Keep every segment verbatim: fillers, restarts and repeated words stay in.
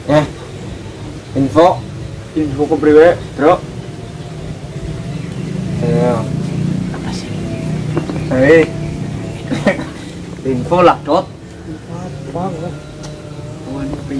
Eh, info, info ke priwe, Bro. ayo, apa sih? Hei, info lah, Dot. Apa? Kawan pri.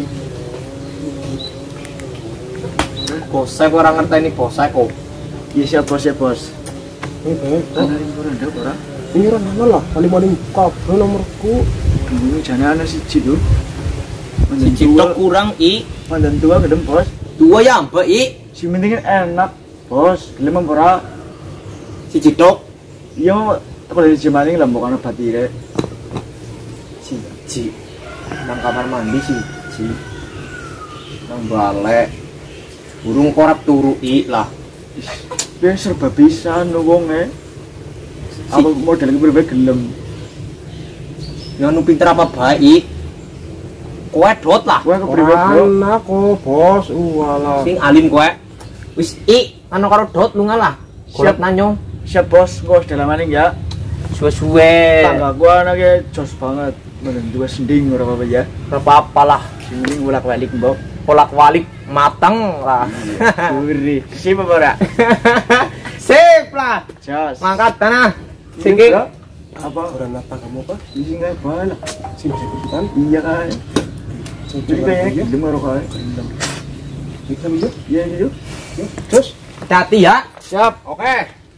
Bosek orang ngerti ini bosek kok. Iya siap bos ya bos. Ini Ana info randa ora? ini mana lah, paling-paling kabel nomorku. Ini jane ana siji lho. Si Citok kurang i, Mandan tua gedem bos. dua ya mbak i, Si penting enak bos. Gelem apa ora? si Citok, Iya kalau di Jemaning lah bukan batire. si Ci, nang kamar mandi si Ci, nang balek, burung korap turu i lah. Dia serba bisa nu wonge. Apa model iki bener gelem. Yang nu pinter apa baik, kowe Dot lah. Kowe kepriwe, Bro? Anak kok bos, walah. Sing alim kowe. Wis i, anu karo Dot lunga lah. Golek nanyo, Siap bos, gua sudah lama nih ya. suwe-suwe. Tangga gua anaknya jos banget. Mandan tua sending ora apa-apa ya. Ora apa-apa lah. Si mending bolak-balik mbok. Bolak-balik mateng lah. Gurih. Sip apa ora? Sip lah. Jos. Mangkat tanah. Siki. Apa? Orang nata kamu apa? Di sini enggak bala. Sini sebutan. Iya kan. Jadi kayaknya gelem karo kae. Kita bisa. Iya iya. Terus, Hati-hati ya. Siap. Oke.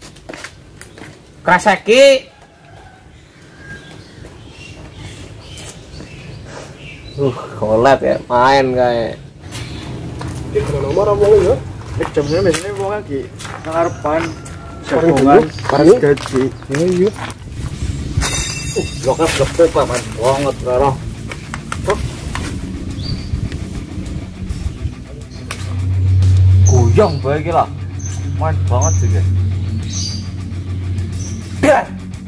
Kraseki. Uh, kolab ya, main kayak. ini kalau nomor apa ya? Eh jamnya biasanya wong lagi nang arepan. Parang Jagongan. dulu, parang. Gaji. Ya iya. Uh, bloknya blok banget banget karo. Goyang bae iki lah. Main banget sih guys. Uh,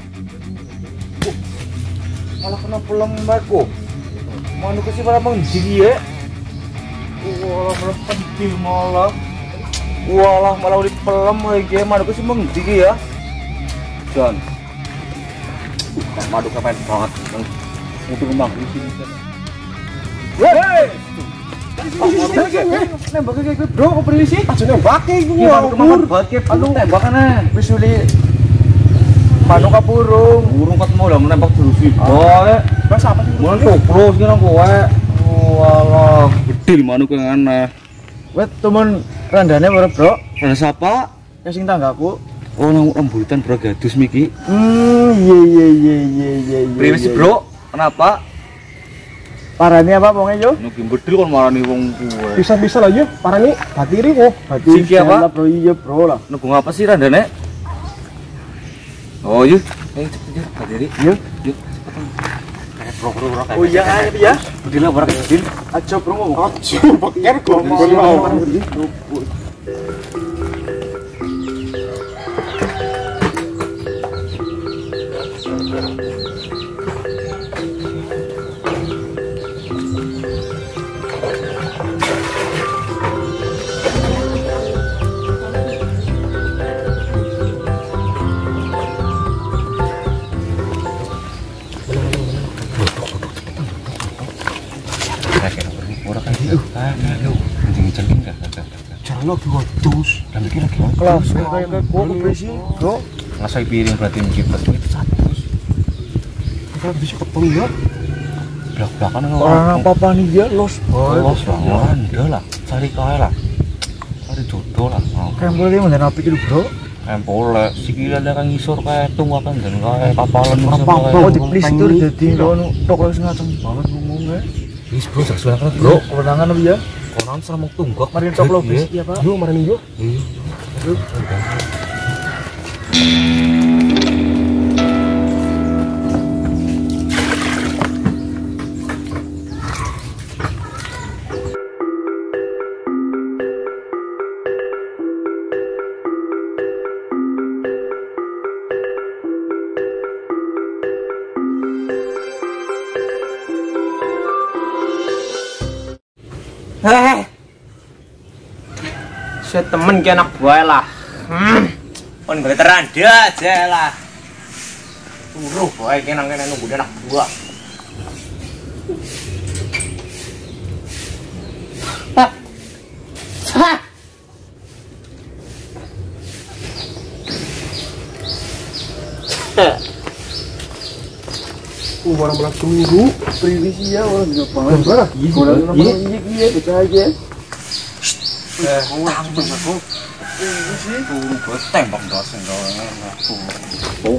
malah kena pelem aku. Manu ke sih malah mengjigi ya. Walah malah pentil malah. Walah malah udah pelem lagi. Manu ke sih mengjigi ya. John. Uh, madu kemain banget. Itu kembang di sini. Hei. Nembak kayak gitu, Bro, kok beli sih? Aja nembake iku. Gimana kemakan banget anu tembakannya. Wis uli Manu kapurung. Burung ketemu lah menembak terus sih. Oh, Mas apa sih? mau toplos kira kowe. Walah, bedil manuk yang aneh. Wet temen randane ora, Bro? Ada siapa? Ya sing tanggaku. Oh, nang rambutan Bragadus Miki. Hmm, iya iya iya iya iya. Priwe sih, Bro? Kenapa? Parane apa wonge yo? Nuki bedil kon marani wong kuwe. Bisa-bisa lah ya, parani batiri kok. Berarti Siki apa? Bro, iya, Bro lah. Nunggu apa sih randane? Oh, yuk. Ayo cepet yuk, berdiri. Yuk. Yuk, cepet. Kayak bro-bro bro kayak. Oh iya ayo ya. Bedil lah, bro kayak bedil. Aja Bro ngomong. Aja peker kok. Jangan lagi wadus. Dan mikir lagi Kelas kayak kayak kok beli Bro. ngasai piring berarti mikir betul itu satu. Kita bisa ketemu ya. Belak-belakan Orang apa-apa nih ya los boy. los banget udah lah, cari kaya lah, cari jodoh lah. Kayak boleh mana api gitu, Bro? Empole, sikile lek kang ngisor kae tunggakan dan kae kapalan Apa-apa. Oh, di please tur dadi ngono tok wis ngacem banget ngomongnya. wis bro, sak suara Bro, kewenangan apa ya? konon sama tunggak Mari tok lo bis ya, Pak. Yuk, marani yuk. Yuk. Heh. Saya temen ki anak buah lah. Hmm. Kon veteran dia aja lah. Suruh boy ki nang kene nunggu anak buah. Uh, orang malah tunggu. Privisi ya orang juga banget. Gimana? Orang nama iya iya baca aja. Eh, tanggung aku. Privisi. Tunggu buat tembak dosen doang. Oh.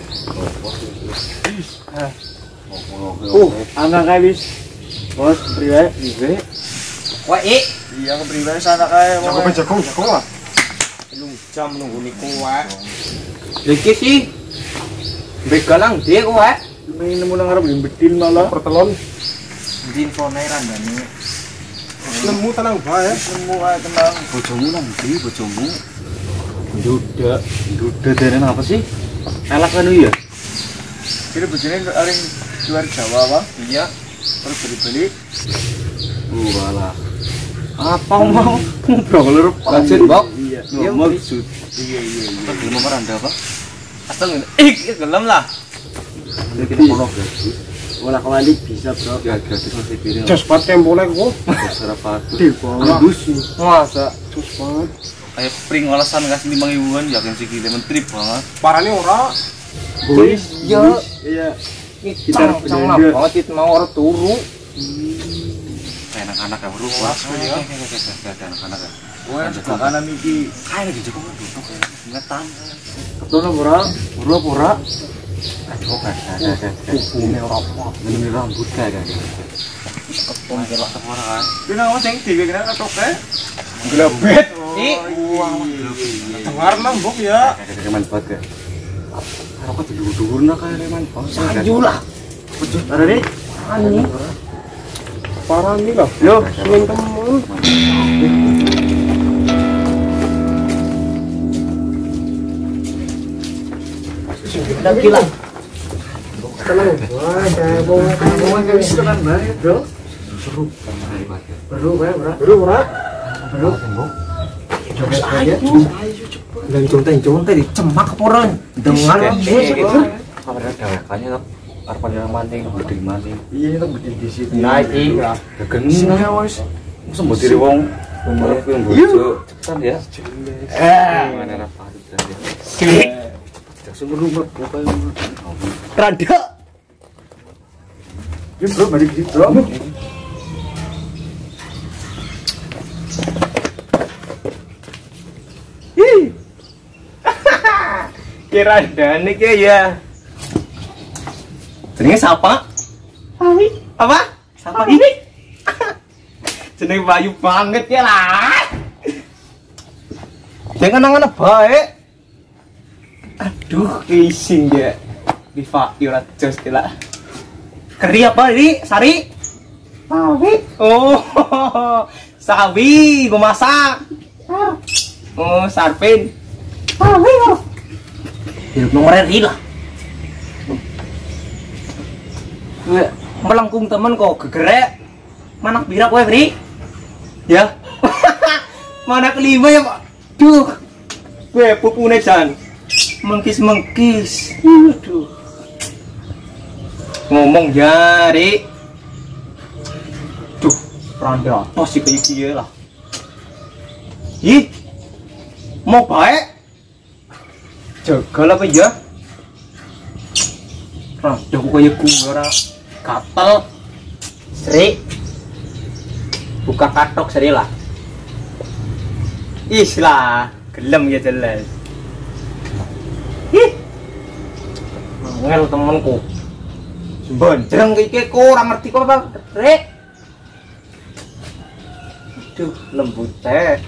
Uh, anak habis. Bos, priwe, priwe. Wah, i. Iya, ke priwe sana kae. Jago jago jago lah. Lu jam nunggu niku wae. Iki sih. Begalang dia wae. Main nemu nang arep bedil malah. Pertelon. Di infone randane. Nemu tenang bae. Nemu wae tenang. Bojomu nang ndi bojomu? Duda, duda dene apa sih? Elak anu ya? Kira bojone aring luar Jawa apa? Iya. Terus beli-beli. Uh, walah. Apa mau ngobrol Lanjut, Bok. Iya, Iya, maksud. Iya, iya, iya. Belum meranda apa? Asal ih, gelem lah. Ini kita kolok ya. Wala kawalik bisa, Bro. Ya, gratis masih piring. Jos pat tempo lek kok. Dasar apa? Di bawah. Masa Jos banget. kayak pring alasan ngasih lima ribuan yakin sih gila menteri banget. Parane ora. Boys, Iya. Iya. Kita cang banget kita mau orang turu. Kayak anak-anak ya, bro. Wah, ya. Ada anak-anak ya. Wah, makanan iki kayak lagi Joko duduk ngetan. Betul ora? Ora ora. Aduh, ada ada. Ini ora apa. Ini rambut kayak gini. Ketong kelak ora kan. Kena wong sing dhewe kena katoke. Glebet. Ih, Dengar nambok ya. Kayak reman banget. Karo kok dhuwur-dhuwur nak kayak reman banget. sayu lah. Betul. Ada nih. Ani. Parah nih lah. Yo, swing temen. Udah gila. Tenang. Wah, jago. Kamu kan bisa tenan bae, bro. Seru. Perlu bae, bro. Bro, ora. Bro. Joget aja. Dan contoh-contoh dicemak poron. Dengan Apa ada dawakannya tuh? Arep yang maning, bedil maning. Iya, itu bedil di situ. Nah, iki Gengeng ya wis. Masa mbok diri wong umur ku bojo cepetan ya. Eh, Mana ra padut dan ya. sik. Sumber rumah apa yang Rada. ya bro balik di bro. Ih. Kira dane ki ya. Jenenge siapa? Awi. Apa? Siapa ini? Jenenge Bayu banget ya lah. Jangan nangan baik. Aduh, ising ya. Diva ora jos lah. Keri apa ini? Sari? Sawi. Oh, sawi gua masak. Oh, sarpin. Sawi. Hidup nomor lah. Gue melengkung temen kok gegerek. Manak birak kowe, Bri? Ya. Mana kelima ya, Pak? Duh. Gue pupune jan. Mengkis-mengkis. Aduh. Ngomong jari. Duh, randa apa sih kayak gini lah. Ih. Mau baik? Jagal apa ya? Randa kayak gue ora katel. Sri. Buka katok seri lah. Is lah, gelem ya jelas. Ih. Ngel temenku. Bonceng iki kok ora ngerti kok apa, Rek. Aduh, lembut teh.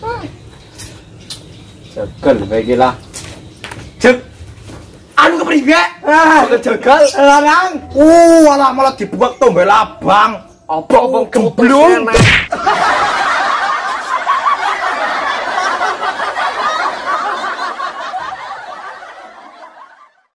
Jagal bae iki lah. Jek. Anu kepriye? Ah, kejagal larang. Uh, malah malah dibuak tombel abang. Apa wong gemblung.